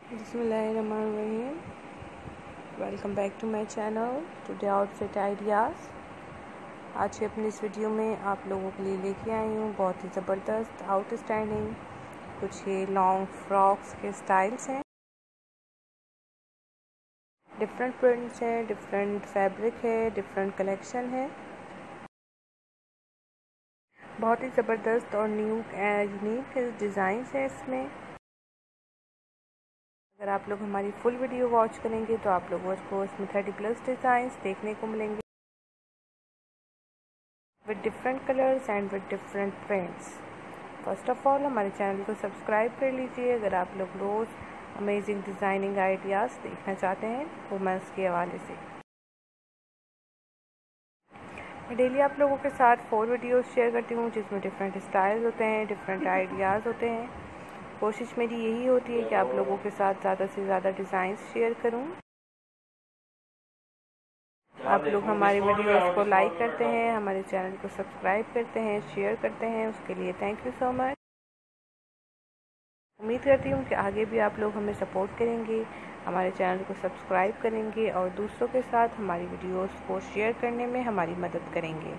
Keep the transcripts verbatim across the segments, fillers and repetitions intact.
Bismillahirrahmanirrahim. Welcome back to my channel today outfit ideas. आज के अपनी इस वीडियो में आप लोगों के लिए लेके आई हूँ बहुत ही ज़बरदस्त आउटस्टैंडिंग कुछ ये लॉन्ग फ्रॉक्स के स्टाइल्स हैं। डिफरेंट प्रिंट्स हैं, डिफरेंट फैब्रिक है, डिफरेंट कलेक्शन है। बहुत ही ज़बरदस्त और न्यू यूनिक डिज़ाइंस हैं इसमें। अगर आप लोग हमारी फुल वीडियो वॉच करेंगे तो आप लोगों को इसमें थर्टी प्लस डिज़ाइंस देखने को मिलेंगे with different colours and with different prints. First of all हमारे चैनल को सब्सक्राइब कर लीजिए अगर आप लोग रोज़ अमेजिंग डिज़ाइनिंग आइडियाज़ देखना चाहते हैं वुमेंस के हवाले से। मैं डेली आप लोगों के साथ फोर वीडियोस शेयर करती हूँ जिसमें डिफरेंट स्टाइल्स होते हैं, डिफरेंट आइडियाज़ होते हैं। कोशिश मेरी यही होती है कि आप लोगों के साथ ज़्यादा से ज़्यादा डिज़ाइंस शेयर करूं। आप लोग हमारी वीडियोस को लाइक करते हैं, हमारे चैनल को सब्सक्राइब करते हैं, शेयर करते हैं, उसके लिए थैंक यू सो मच। उम्मीद करती हूँ कि आगे भी आप लोग हमें सपोर्ट करेंगे, हमारे चैनल को सब्सक्राइब करेंगे और दूसरों के साथ हमारी वीडियोस को शेयर करने में हमारी मदद करेंगे।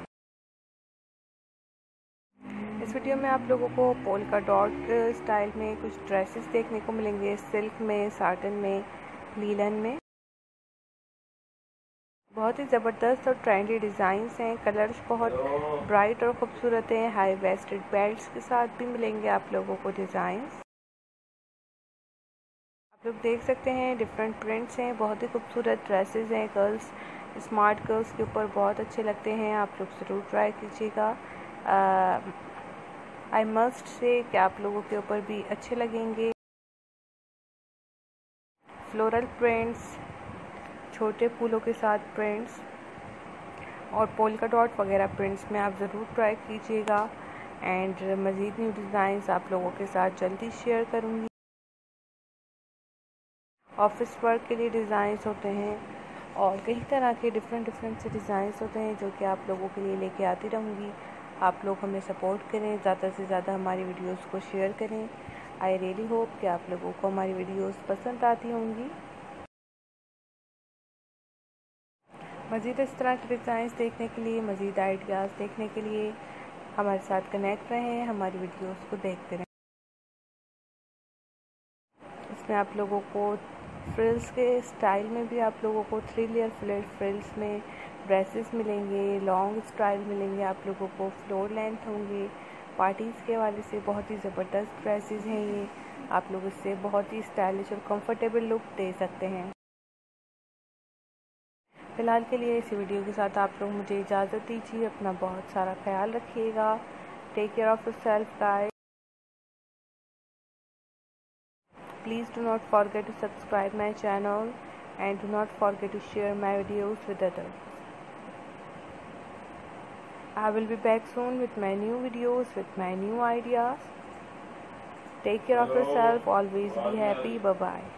इस वीडियो में आप लोगों को पोल्का डॉट स्टाइल में कुछ ड्रेसेस देखने को मिलेंगे, सिल्क में, साटन में, लीलन में। बहुत ही ज़बरदस्त और ट्रेंडी डिज़ाइंस हैं। कलर्स बहुत ब्राइट और ख़ूबसूरत हैं। हाई वेस्टेड बेल्ट्स के साथ भी मिलेंगे आप लोगों को डिज़ाइंस। आप लोग देख सकते हैं डिफरेंट प्रिंट्स हैं, बहुत ही खूबसूरत ड्रेसेस हैं। गर्ल्स, स्मार्ट गर्ल्स के ऊपर बहुत अच्छे लगते हैं, आप लोग ज़रूर ट्राई कीजिएगा। आई मस्ट से कि आप लोगों के ऊपर भी अच्छे लगेंगे। फ्लोरल प्रिंट्स, छोटे फूलों के साथ प्रिंट्स और पोल्का डॉट वगैरह प्रिंट्स में आप ज़रूर ट्राई कीजिएगा। एंड मज़ीद न्यू डिज़ाइंस आप लोगों के साथ जल्दी शेयर करूँगी। ऑफिस वर्क के लिए डिज़ाइंस होते हैं और कई तरह के डिफरेंट डिफरेंट से डिज़ाइंस होते हैं जो कि आप लोगों के लिए लेके आती रहूँगी। आप लोग हमें सपोर्ट करें, ज़्यादा से ज़्यादा हमारी वीडियोस को शेयर करें। आई रियली होप कि आप लोगों को हमारी वीडियोस पसंद आती होंगी। मज़ीद इस तरह के डिज़ाइंस देखने के लिए, मज़ीद आइडियाज़ देखने के लिए हमारे साथ कनेक्ट रहें, हमारी वीडियोस को देखते रहें। इसमें आप लोगों को फ्रिल्स के स्टाइल में भी आप लोगों को थ्री लेयर फ्लेट फ्रिल्स में ड्रेसेस मिलेंगे, लॉन्ग स्टाइल मिलेंगे, आप लोगों को फ्लोर लेंथ होंगे। पार्टीज़ के वाले से बहुत ही ज़बरदस्त ड्रेसेस हैं ये, आप लोग इससे बहुत ही स्टाइलिश और कंफर्टेबल लुक दे सकते हैं। फ़िलहाल के लिए इस वीडियो के साथ आप लोग मुझे इजाज़त दीजिए। अपना बहुत सारा ख्याल रखिएगा। Take care of yourself guys. Please do not forget to subscribe my channel and do not forget to share my videos with others. I will be back soon with my new videos, with my new ideas. Take care of yourself. Always be happy. Bye bye.